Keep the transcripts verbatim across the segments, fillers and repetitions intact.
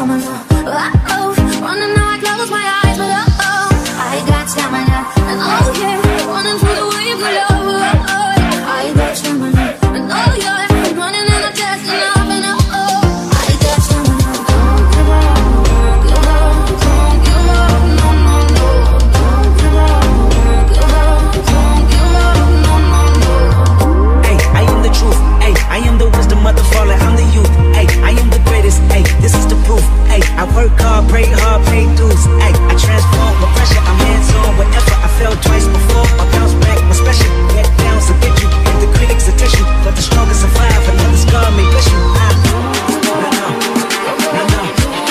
stamina. Oh, running now I close my eyes, but oh, oh, I got stamina. And oh yeah, running through the waves of love. Oh, oh, I got stamina. And oh yeah, I'm running and I'm testing up. And oh, oh, I got stamina. Don't give up, don't give up, don't give up, no, no, no. Don't give up, don't give up, don't give up, no, no, no. Hey, I am the truth. Hey, I am the wisdom of the fallen. I'm the youth. Hey, I am the greatest. Hey, this is the proof. Hey, I work hard, pray hard, pay dues. Hey, I transform with pressure. I'm hands-on with effort. I fell twice before. I bounce back, my special. Get down, so get you. Give the critics attention, but the strongest survive. Another scar may bless you. Ah, no, no, no, no.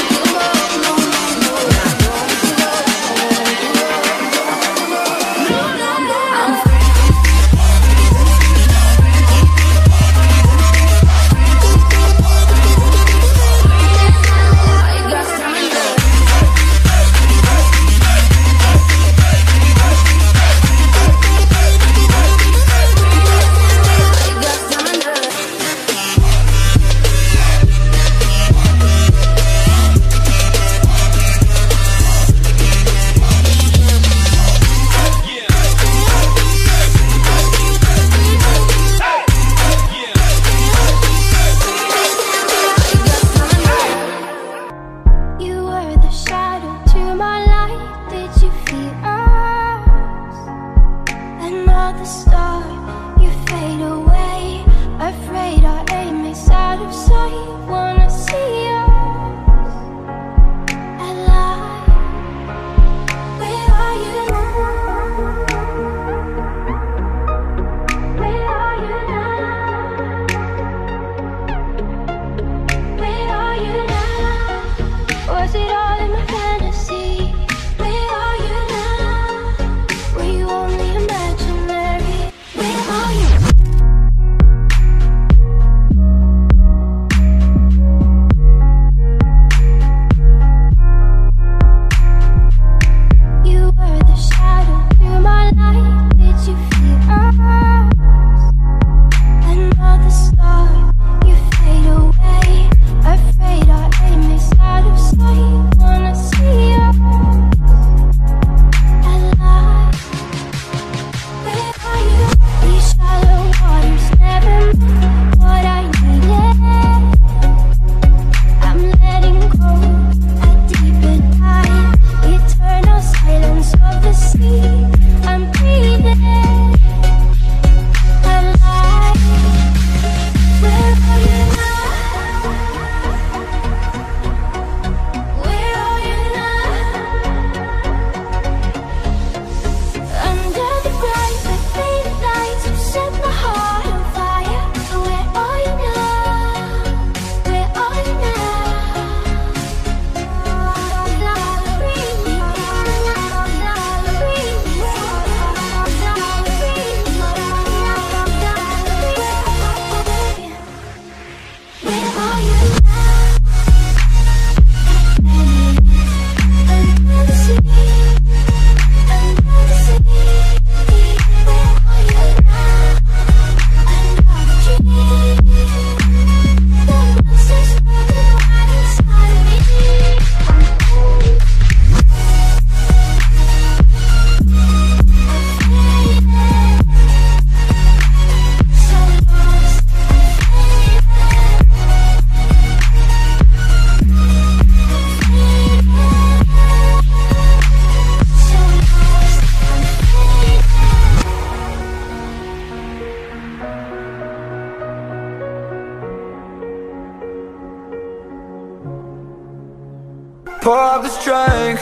Pour up the strength,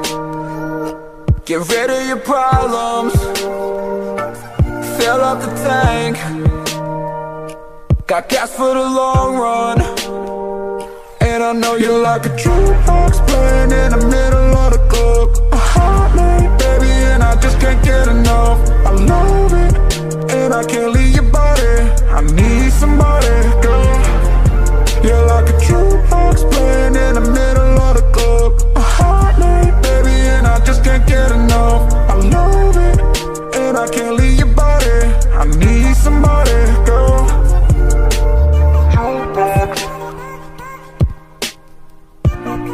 get rid of your problems, fill up the tank, got gas for the long run. And I know you're like a jukebox playing in the middle of the club. A hot night, baby, and I just can't get enough. I love it, and I can't leave your body. I need somebody, girl. You're like a jukebox playing in the middle of the club. A hot night, baby, and I just can't get enough. I love it, and I can't leave your body. I need somebody, girl. Jukebox.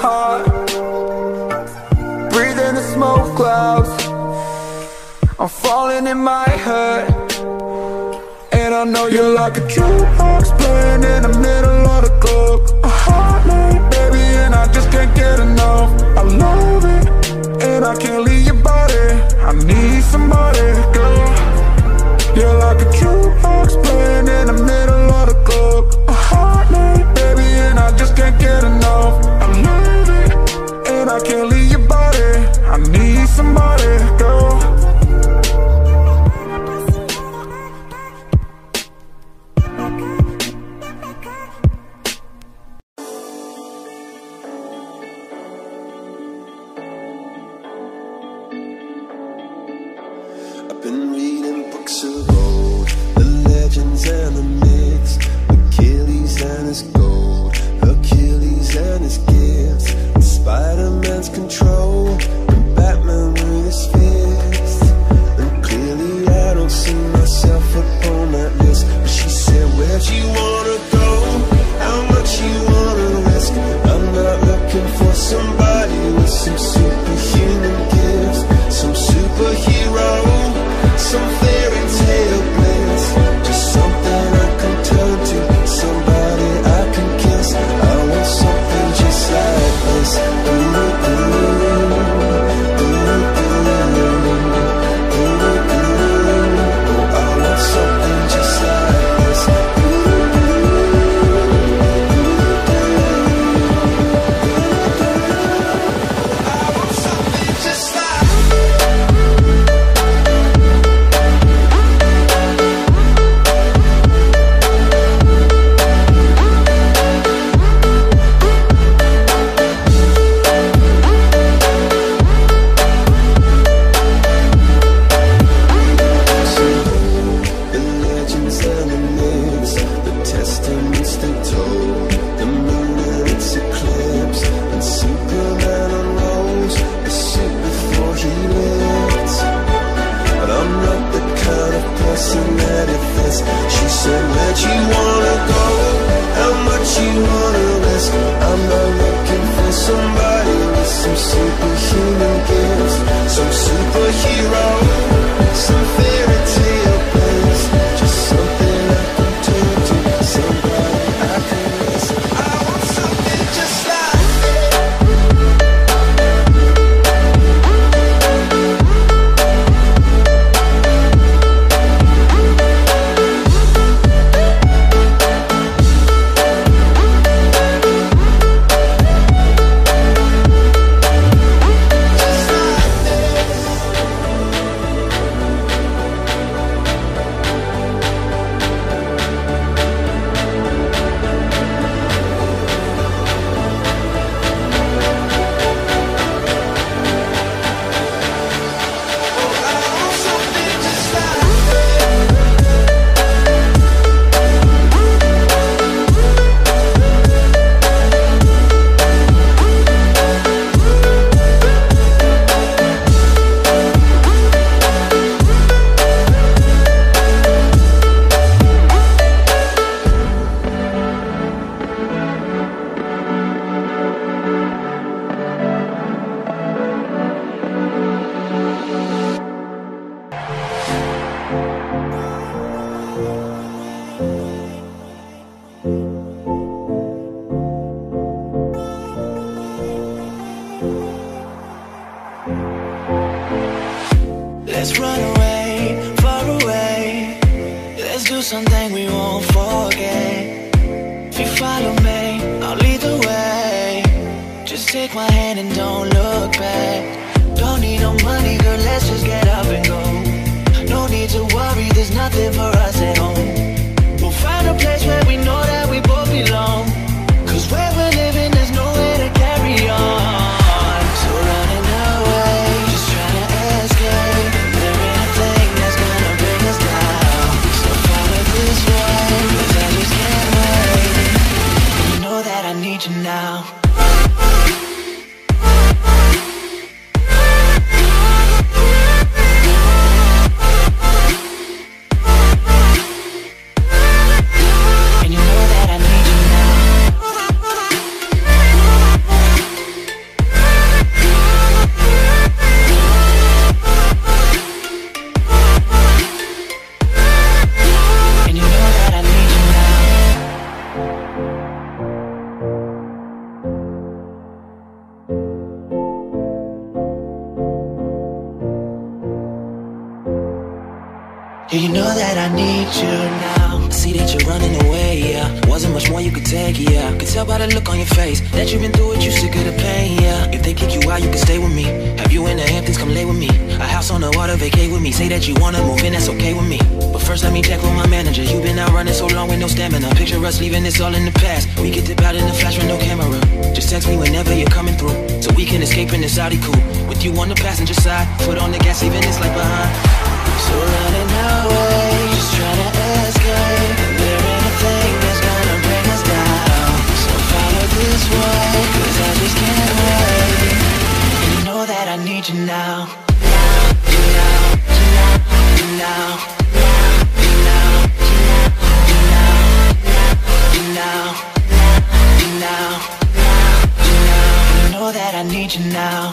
heart, breathing the smoke clouds. I'm falling in my head, and I know you're like a jukebox playing in the middle of the club. A hot night, baby, and I just can't get enough. I love it, and I can't leave your body. I need somebody, girl. You're like a jukebox playing in the middle of the club. A hot night, baby, and I just can't get enough. I love it, and I can't leave your body. I need somebody, girl. I've been reading books of old, the legends and the myths, Achilles and his gold, Achilles and his gifts, and Spider-Man's control, and Batman with his fists. And clearly I don't see myself upon that list. But she said, where'd you wanna go? How much you wanna risk? I'm not looking for somebody with some superhuman gifts, some superhero, some fairy tale bliss, just something I can turn to, somebody I can kiss. I want something just like this. Ooh, ooh, ooh, ooh, ooh, ooh. I want something just like this. Ooh, I want something just like Let's run away, far away. Let's do something we won't forget. If you follow me, I'll lead the way. Just take my hand and don't look back. Don't need no money, girl, let's just get up and go. No need to worry, there's nothing for us at home. We'll find a place where we know that we both belong. Cause where we're living, there's nowhere to carry on. So running away, just trying to escape. There ain't a thing that's gonna bring us down. So follow this way, cause I just can't wait. You know that I need you now. Yeah, you know that I need you now. I see that you're running away, yeah. Wasn't much more you could take, yeah. Could tell by the look on your face that you've been through it, you sick of the pain, yeah. If they kick you out, you can stay with me. Have you in the Hamptons, come lay with me. A house on the water, vacate with me. Say that you wanna move in, that's okay with me. But first let me check with my manager. You've been out running so long with no stamina. Picture us leaving this all in the past. We get dip out in the flash with no camera. Just text me whenever you're coming through, so we can escape in this Audi coupe. With you on the passenger side, foot on the gas, even this like behind. So running away, just trying to escape. There ain't a thing that's gonna bring us down. So follow this way, cause I just can't wait. And you know that I need you now. You now, you now, you now, you now, you now, you now, you now, you now. You know that I need you now.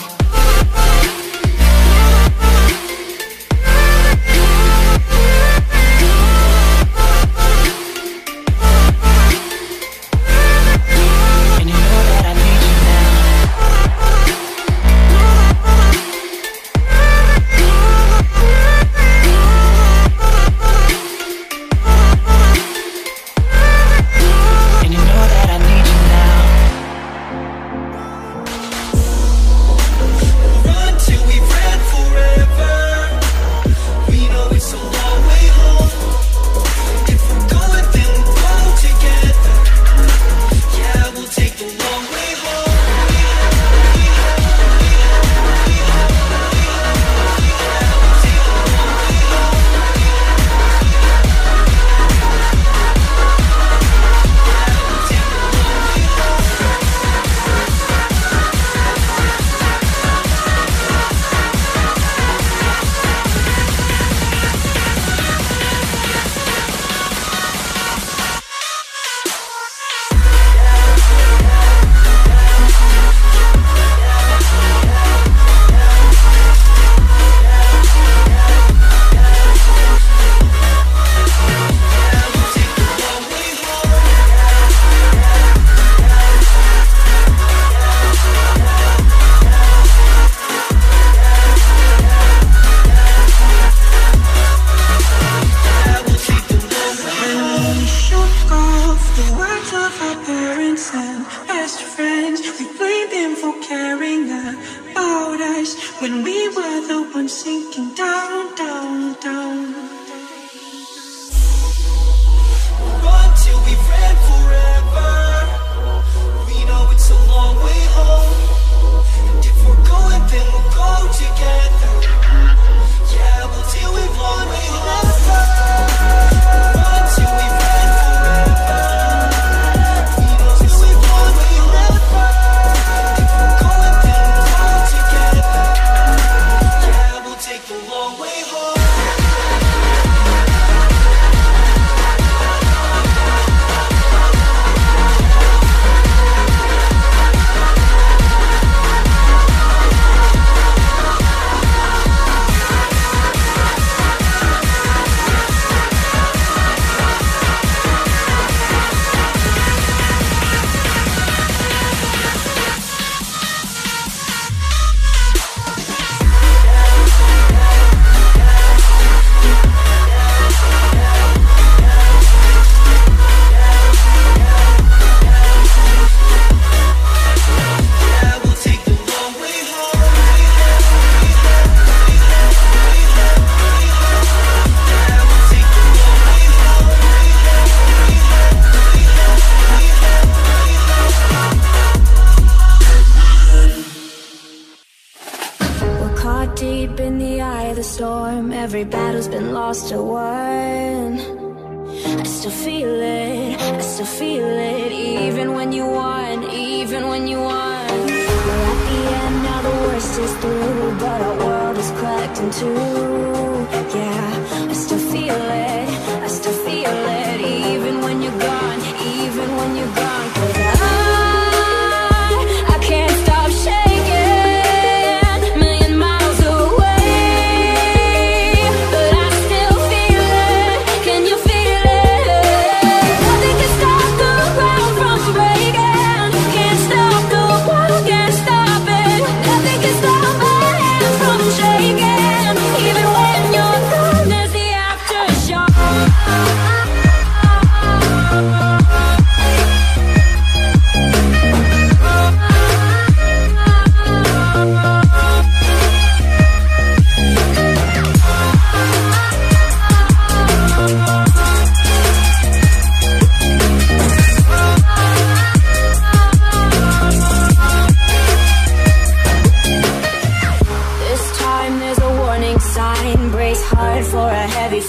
Every battle's been lost or won. I still feel it, I still feel it. Even when you won, even when you won. Well, at the end now the worst is through, but our world is cracked in two. Yeah, I still feel it, I still feel it. Even when you're gone, even when you're gone. 'Cause I, I can't stop shaking. Million miles away, but I still feel it. Can you feel it? Nothing can stop the ground from breaking. Can't stop the world, can't stop it. Nothing can stop my hands from shaking. Even when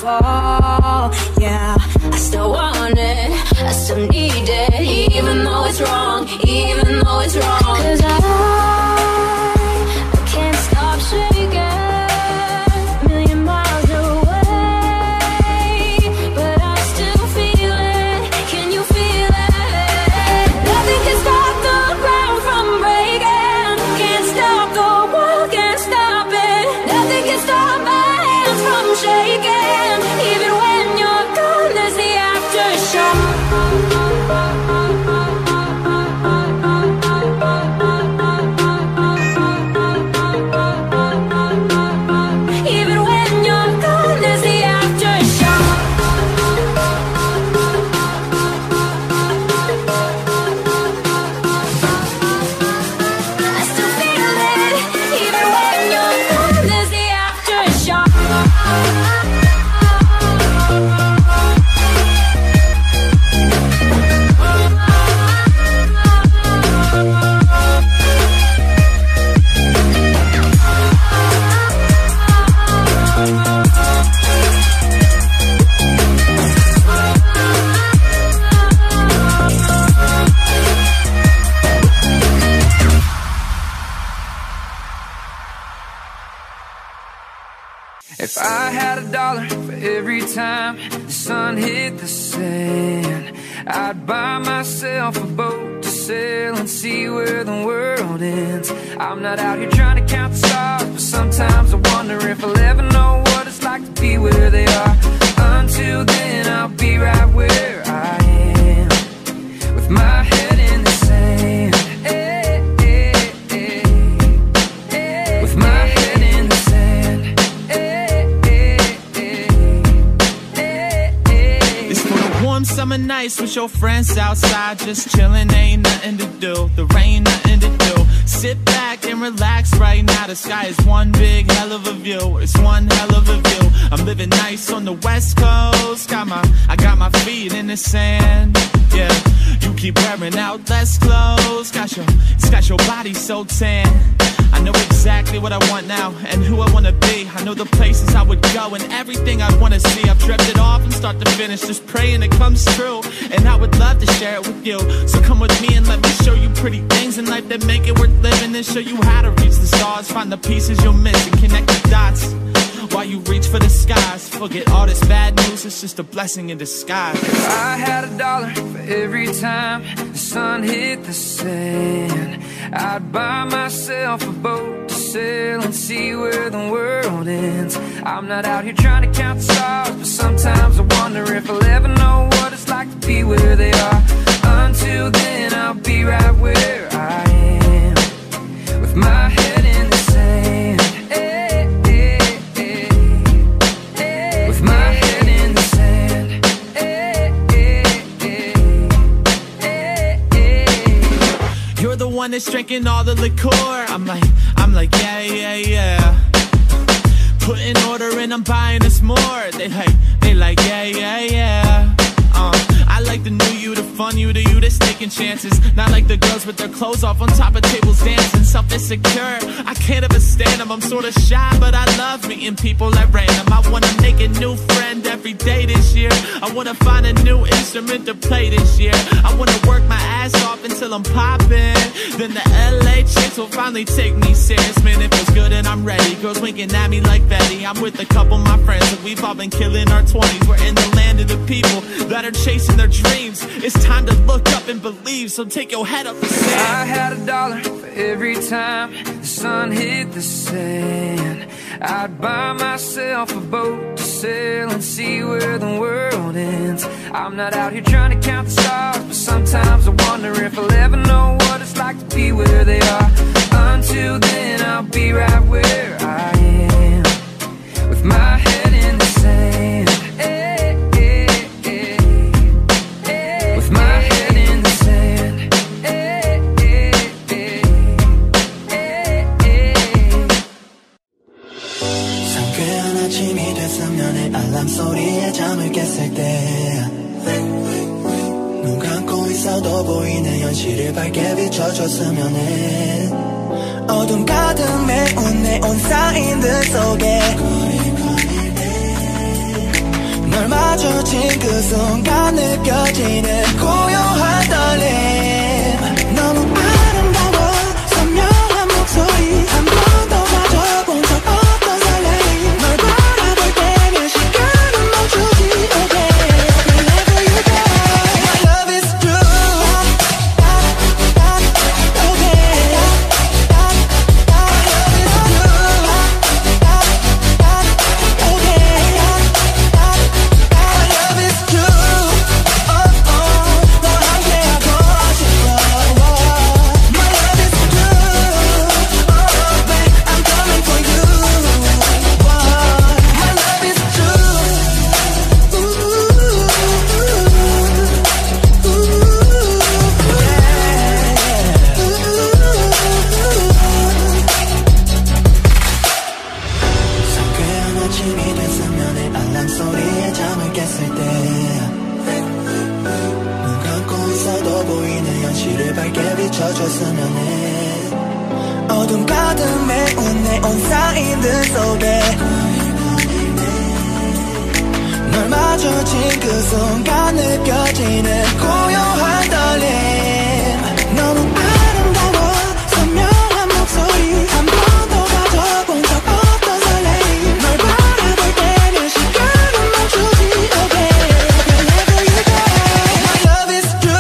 fall. Yeah, I still want it, I still need it, even though it's wrong, even though it's wrong. Cause I, I can't stop shaking, million miles away, but I still feel it. Can you feel it? Nothing can stop the ground from breaking, can't stop the world, can't stop it. Nothing can stop my hands from shaking, even when you're gone, there's the aftershock. Even when you're gone, there's the aftershock. I still feel it, even when you're gone, there's the aftershock. If I had a dollar for every time the sun hit the sand, I'd buy myself a boat to sail and see where the world ends. I'm not out here trying to count the stars, but sometimes I wonder if I'll ever know what it's like to be where they are. Until then, I'll be right where I am, with my head in the sand. Hey, hey, hey, hey. With my head in the sand. Summer nights with your friends outside, just chilling, ain't nothing to do. There ain't nothing to do. Sit back and relax right now. The sky is one big hell of a view. It's one hell of a view. I'm living nice on the West Coast. Got my, I got my feet in the sand. Yeah, you keep wearing out less clothes. Got your, it's got your body so tan. I know exactly what I want now and who I wanna be. I know the places I would go and everything I wanna see. I've dreamt it all from start to finish, just praying it comes true. And I would love to share it with you. So come with me and let me show you pretty things in life that make it worth living, and show you how to reach the stars, find the pieces you'll miss and connect the dots while you reach for the skies. Forget all this bad news, it's just a blessing in disguise. If I had a dollar for every time the sun hit the sand, I'd buy myself a boat to sail and see where the world ends. I'm not out here trying to count the stars, but sometimes I wonder if I'll ever know what it's like to be where they are. Until then, I'll be right where I am, with my head in the sand. Hey, hey, hey, hey. With my head in the sand. Hey, hey, hey, hey, hey. You're the one that's drinking all the liquor. I'm like, I'm like, yeah, yeah, yeah. Putting order and I'm buying us more. They like, they like, yeah, yeah, yeah. Uh, I like the new you, the fun you, the you that's taking chances. Not like the girls with their clothes off on top of tables dancing. Self-insecure, I can't ever stand them. I'm sorta shy, but I love meeting people at random. I wanna make a new friend every day this year. I wanna find a new instrument to play this year. I wanna work my ass off until I'm popping. Then the L A chicks will finally take me serious. Man, it feels good and I'm ready. Girls winking at me like Betty. I'm with a couple of my friends and we've all been killing our twenties. We're in the land of the people that are chasing their dreams. It's time to look up and believe, so take your head up and say, I had a dollar for every time the sun hit the sand. I'd buy myself a boat to sail and see where the world ends. I'm not out here trying to count the stars, but sometimes I wonder if I'll ever know what it's like to be where they are. Until then, I'll be right where I am, with my head in the sand. Hey, hey, hey, hey. With my head in the sand. Hey, hey, hey, hey, hey. 상쾌한 아침이 됐으면 해 알람 소리에 잠을 깼을 때 눈 감고 있어도 보이는 현실을 밝게 비춰줬으면 해 어둠 가득 메운 네온 사인들 속에 널 마주친 그 순간 느껴지는 고요한 떨림 너무 아름다워 선명한 목소리 한 번도 가져본 적 없던 설레임 널 바라볼 때면 시간은 멈추지 okay wherever you go My love is true okay 비춰줬으면 해 어둠 가득 메운 네온 사인들 속에 널 마주친 그 순간 느껴지는 고요한 떨림 너무 아름다워 선명한 목소리 한 번도 가져본 적 없던 설레임 널 바라볼 때면 시간은 멈추지 okay wherever you go My love is true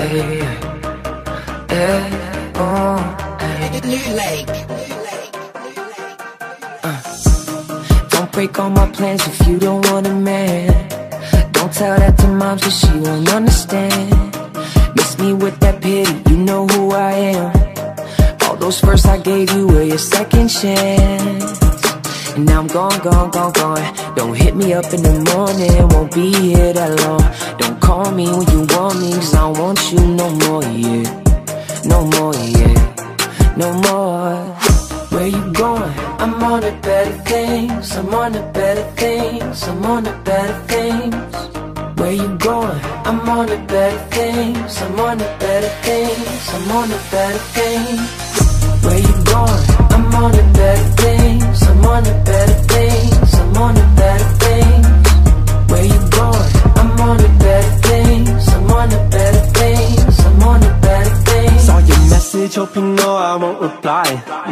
Hey, hey, oh, hey. Uh, don't break all my plans if you don't want a man. Don't tell that to mom so she won't understand. Miss me with that pity, you know who I am. All those first I gave you were your second chance. And now I'm gone, gone, gone, gone. Don't hit me up in the morning, won't be here that long. Don't call me when you want me, cause I don't want you no more, yeah. No more, yeah, no more. Where you going? I'm on to better things, I'm on to better things, I'm on to better things. Where you going? I'm on to better things, I'm on to better things, I'm on to better things. Where you going? I'm on to better things, I'm on to better things, I'm on to better things. Where you going? I'm on to better things, I'm on to better things, I'm on to better things. Saw your message, hope you know I won't reply.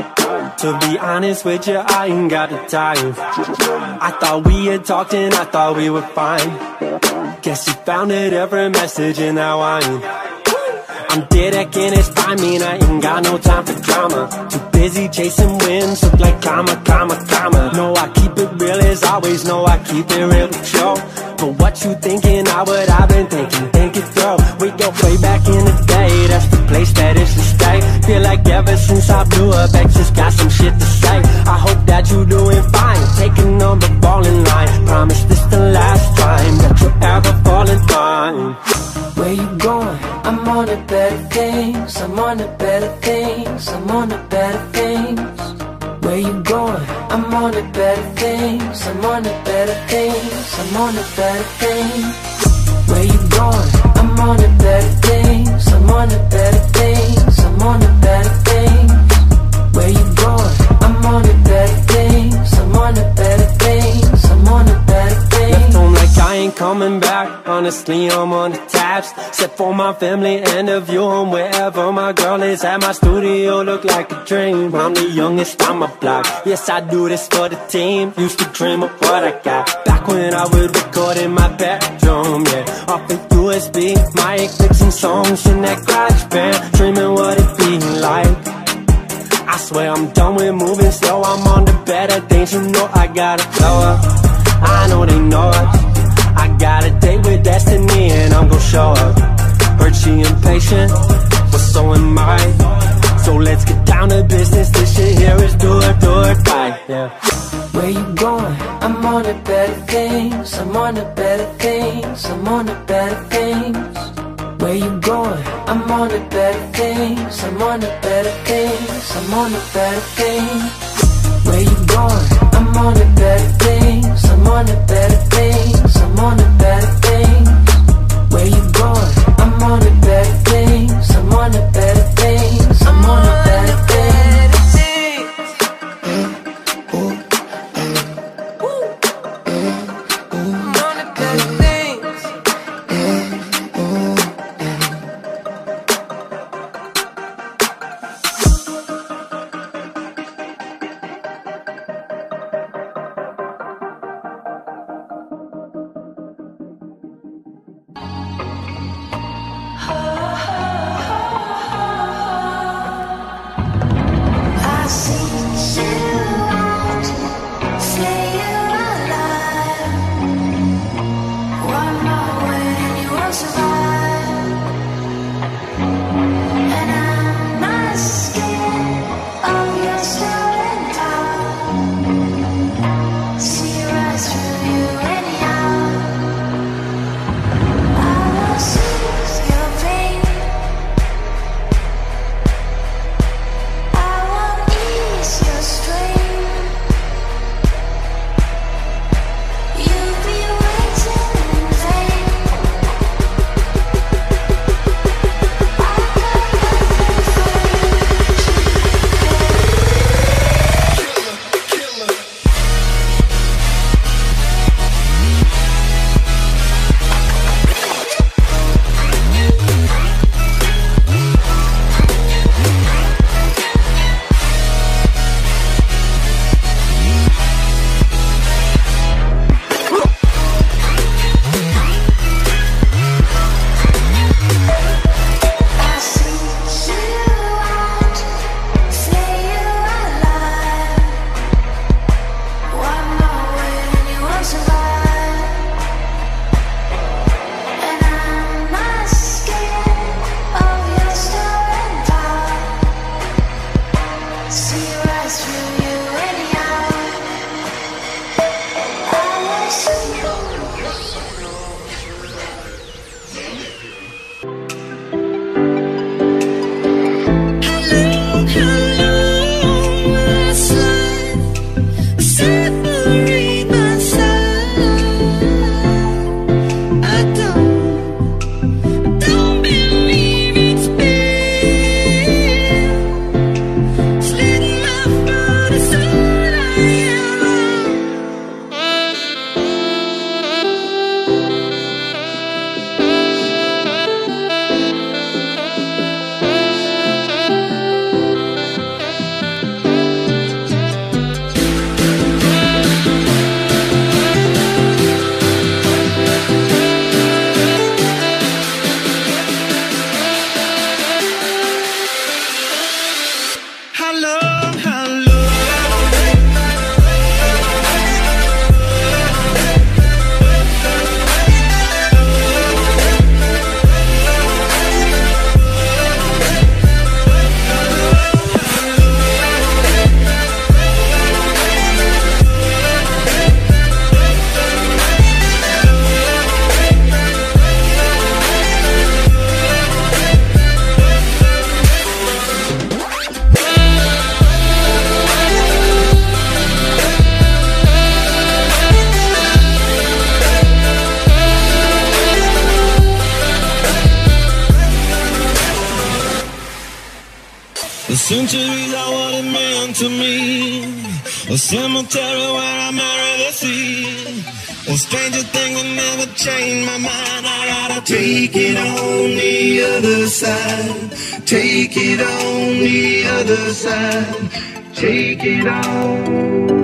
To be honest with you, I ain't got the time. I thought we had talked and I thought we were fine. Guess you found it every message and now I ain't. I'm dead again, it's fine, mean I ain't got no time for drama. Too busy chasing wins, look like karma, karma, karma. No, I keep it real as always, no, I keep it real with you. But what you thinking, not what I've been thinking, think it through. We go way back in the day, that's the place that is to stay. Feel like ever since I blew up, X just got some shit to say. I hope that you doing fine, take a number, ball in line. Promise this the last time that you ever fall in line. Where you going? I'm on to better things, I'm on to better things, I'm on to better things. Where you going? I'm on to better things, I'm on to better things, I'm on to better things. Where you going? I'm on to better things, I'm on to better things, I'm on to better things. Where you going? I'm on to better things, I'm on to better things, I'm on to better things. Left home like I ain't coming back, honestly I'm on the taps. Set for my family and a view home wherever my girl is at. My studio look like a dream, I'm the youngest on my block. Yes, I do this for the team, used to dream of what I got. Back when I would record in my bedroom, yeah. Off a U S B, mic mixing songs in that garage band, dreaming what it be like. I swear I'm done with moving slow, I'm on to better things. You know I gotta blow up, I know they know it. I got a date with destiny and I'm gon' show up. Heard she impatient, but so am I. So let's get down to business, this shit here is do it, do it right, yeah. Where you going? I'm on to better things, I'm on to better things, I'm on to better things. Where you going? I'm on to better things, I'm on to better things, I'm on to better things. Where you going? I'm on to better things, I'm on to better things, I'm on to better things. Where you going? I'm on to better things, I'm on to better things, I'm on to better things. The centuries are what it meant to me. A cemetery where I marry the sea. A stranger thing will never change my mind. I gotta take it on the other side. Take it on the other side. Take it on.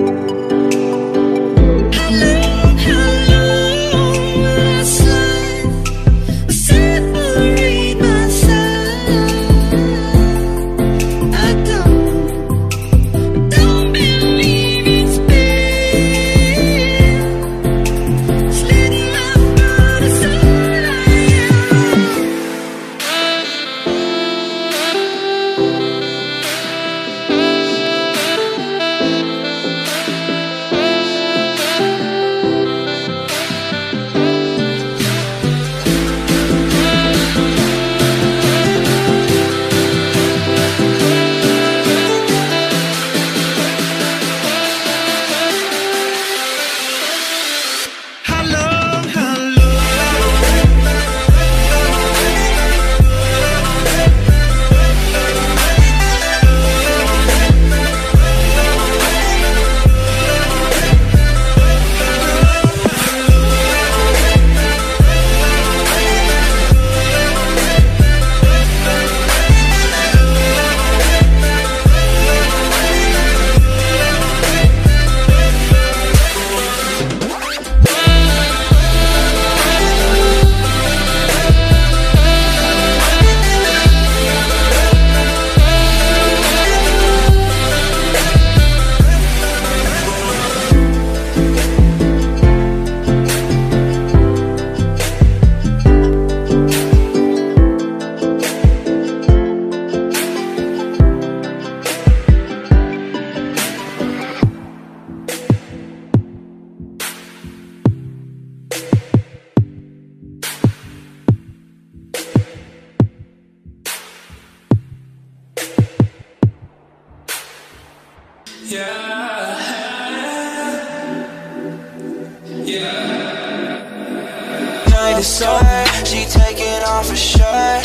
It's over, she taking off her shirt.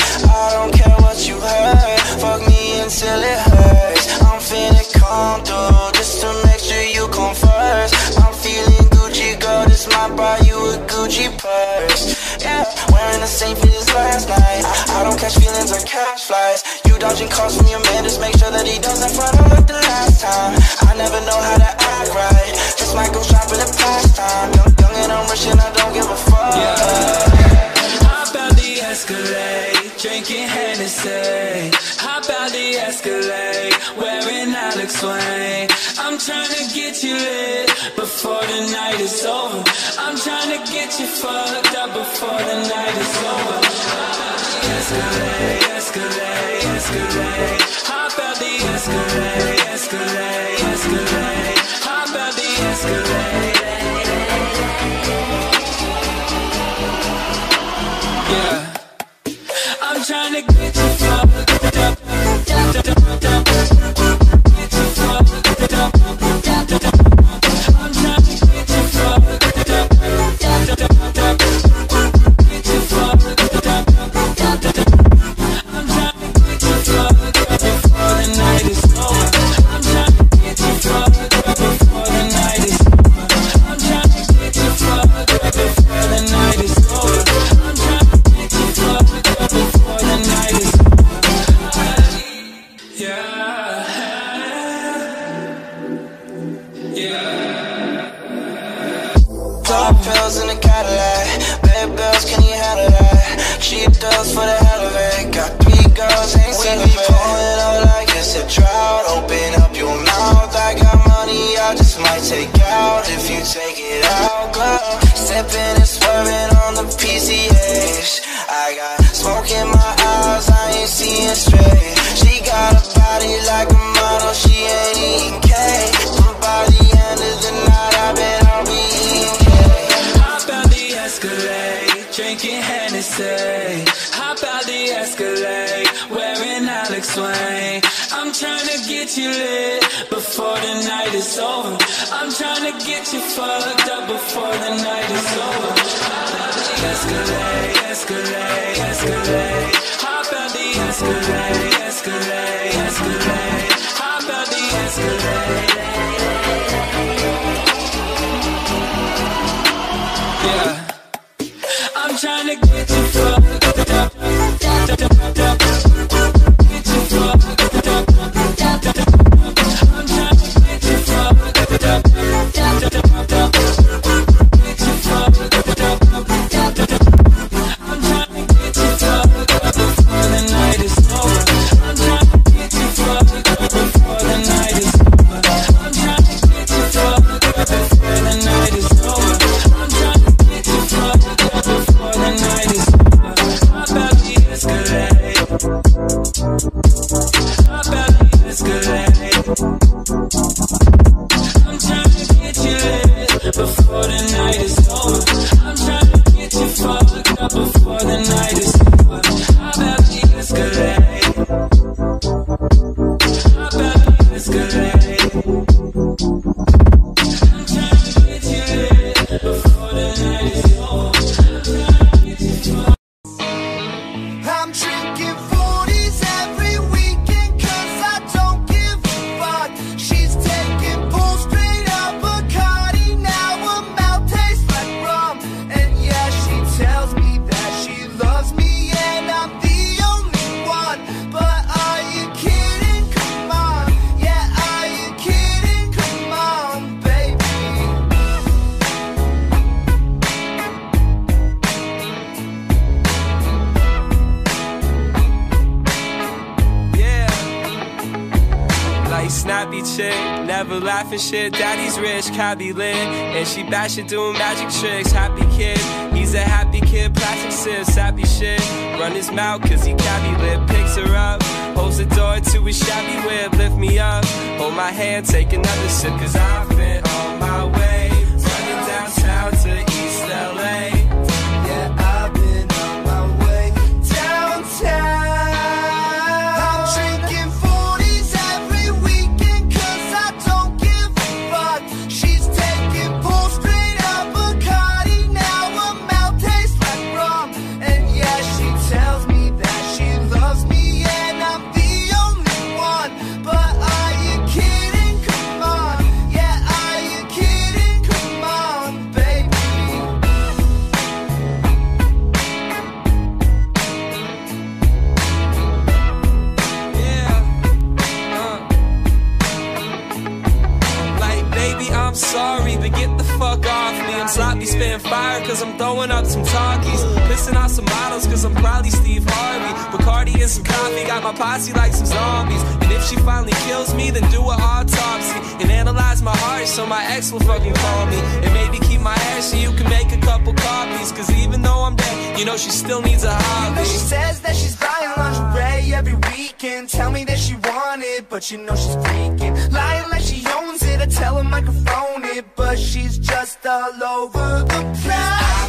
I don't care what you heard. Fuck me until it hurts. I'm feeling calm through just to make sure you come first. I'm feeling Gucci, girl, this might buy you a Gucci purse. Yeah, wearing the same fit as last night. I, I don't catch feelings or catch flies. You dodging calls from your man, just make sure that he doesn't front up like the last time. I never know how to act right. Just might go shopping at pastime. Young, young and I'm rich and I don't give a fuck. Yeah. Escalade, drinking Hennessy. Hop out the Escalade, wearing Alex Wayne. I'm trying to get you lit before the night is over. I'm trying to get you fucked up before the night is over. Escalade, Escalade, Escalade. Hop out the Escalade, Escalade, Escalade. Hop out the Escalade. Yeah. I'm trying to get you fucked up. Get you fucked up. I'm trying to get you fucked up. Get you fucked up. I'm trying to get you fucked up before the night is over. I'm trying to get you fucked up before the night is over. I'm trying to get you fucked up before the night is over. I'm trying to get you fucked up before the night is over. Yeah. Yeah. Top pills in the Cadillac, bad bills, can you handle that? Cheap deals for the hell of it. Got three girls, ain't seen me pulling up like it's a drought. Open up your mouth, I got money, I just might take out if you take it out, girl. Sipping and swerving on the P C H. I got smoke in my eyes, I ain't seeing straight. She got a body like a model, she ain't eating cake. But by the end of the night, I bet I'll be eating cake. Hop out the Escalade, drinking Hennessy. Hop out the Escalade, wearing Alex Wayne. I'm trying to get you lit before the night is over. I'm trying to get you fucked up before the night is over. Escalade, Escalade, Escalade. Hop out the Escalade, Escalade, Escalade. happy chick, never laughing shit. Daddy's rich, cabby lit, and she bash it doing magic tricks. Happy kid, he's a happy kid, plastic sis, happy shit. Run his mouth cause he cabby lit, picks her up, holds the door to his shabby whip. Lift me up, hold my hand, take another sip, cause I've been on my way, running downtown to East L A. Yeah, I've been on my way downtown. I'm drinking forties every weekend cause I don't give a fuck. She's taking pull straight up Bacardi. Now her mouth tastes like rum. And yeah, she tells me that she loves me and I'm the only one. But are you kidding? Come on. Yeah, are you kidding? Come on, baby. Like, baby, I'm sorry, but get the fuck off me. I'm sloppy spitting fire cause I'm throwing up some talkies, pissing out some models cause I'm probably Steve Harvey. Bacardi and some coffee, got my posse like some zombies. And if she finally kills me, then do an autopsy and analyze my heart so my ex will fucking call me. And maybe keep my ass so you can make a couple copies, cause even though I'm dead, you know she still needs a hobby. She says that she's buying lingerie every weekend. Tell me that she want it, but you know she's freaking lying like she owns it. I tell her microphone it, but she's just all over the place.